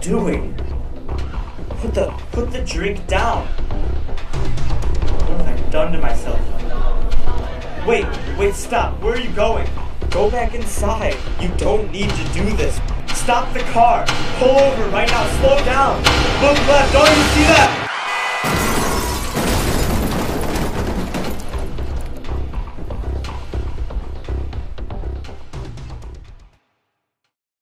doing? Put the drink down. What have I done to myself? Wait, stop. Where are you going? Go back inside. You don't need to do this. Stop the car. Pull over right now. Slow down. Look left. Don't you see that?